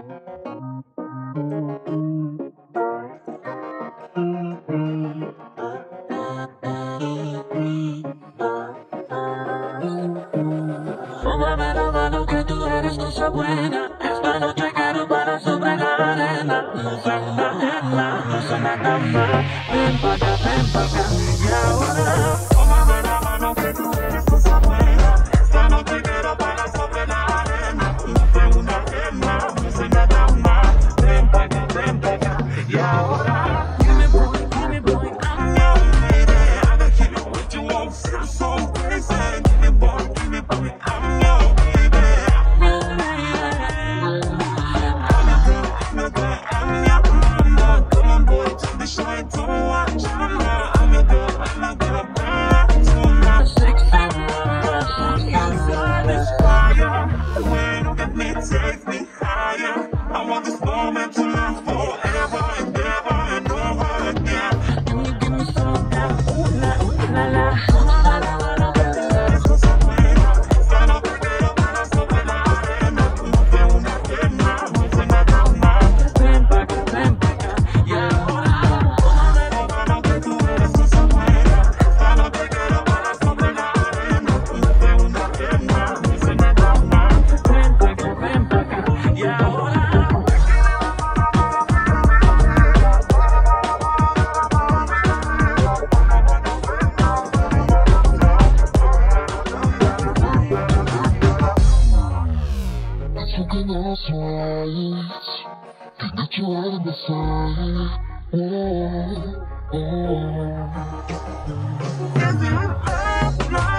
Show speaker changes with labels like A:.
A: Fúmame la mano que tú eres cosa buena. Esta noche quiero para sobre la arena. No sé una nena, no sé nada más. Ven pa' acá, y ahora. Fúmame la mano que tú eres cosa buena. Esta noche quiero para sobre la arena. No sé una nena, no sé nada más. Ven pa' acá, y ahora. Give me boy, I'm your lady. I can hear what you want, feel so crazy. Give me boy, I'm your baby. I'm your girl, I'm your mama. Come on, boy, don't be shy, don't watch drama. I'm your girl, bring that to my sexy mama. Inside is fire. When you get me, take me higher. I want this moment to last forever and ever and over again. Give me some of that. Ooh la la. La la la la. Es cosa buena. Esta noche quiero para sobre la arena. No sé una pena, no sé nada más. Ven pa' acá, y ahora. Tómame la mano que tú eres cosa buena. Esta noche quiero para sobre la arena. No sé una pena, no sé nada más. Ven pa' acá, y ahora. Looking outside, can get you out of the sight. Oh, oh. Is it up,